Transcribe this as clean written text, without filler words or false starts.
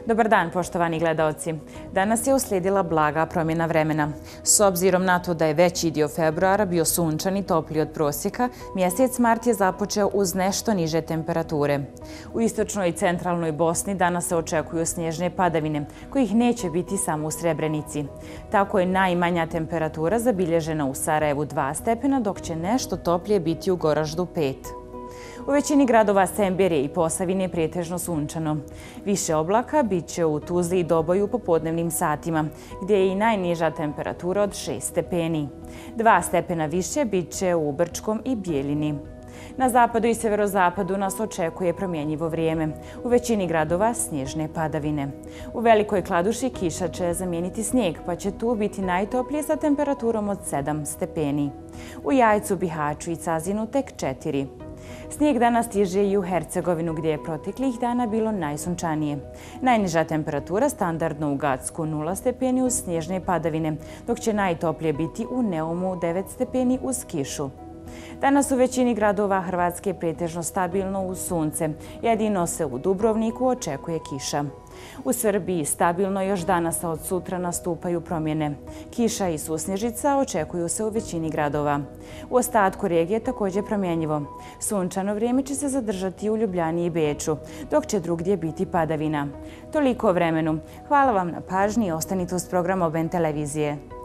Dobar dan, poštovani gledaoci. Danas je uslijedila blaga promjena vremena. S obzirom na to da je veći dio februara bio sunčan i topliji od prosjeka, mjesec mart je započeo uz nešto niže temperature. U istočnoj i centralnoj Bosni danas se očekuju snježne padavine, kojih neće biti samo u Srebrenici. Tako je najmanja temperatura zabilježena u Sarajevu 2 stepena, dok će nešto toplije biti u Goraždu 5. U većini gradova Semberije i Posavine je pretežno sunčano. Više oblaka bit će u Tuzli i Doboju u popodnevnim satima, gdje je i najniža temperatura od 6 stepeni. 2 stepena više bit će u Brčkom i Bijeljini. Na zapadu i severozapadu nas očekuje promjenjivo vrijeme. U većini gradova snježne padavine. U Velikoj Kladuši kiša će zamijeniti snijeg, pa će tu biti najtoplije sa temperaturom od 7 stepeni. U Jajcu, Bihaću i Cazinu tek 4. Snijeg danas stiže i u Hercegovinu, gdje je proteklih dana bilo najsunčanije. Najniža temperatura standardno u Gacku 0 stepeni uz snježne padavine, dok će najtoplije biti u Neumu 9 stepeni uz kišu. Danas u većini gradova Hrvatske pretežno stabilno uz sunce, jedino se u Dubrovniku očekuje kiša. U Srbiji stabilno još danas, a od sutra nastupaju promjene. Kiša i susnježica očekuju se u većini gradova. U ostatku regije također promjenjivo. Sunčano vrijeme će se zadržati u Ljubljani i Beču, dok će drugdje biti padavina. Toliko o vremenu. Hvala vam na pažnji i ostanite uz program OBN televizije.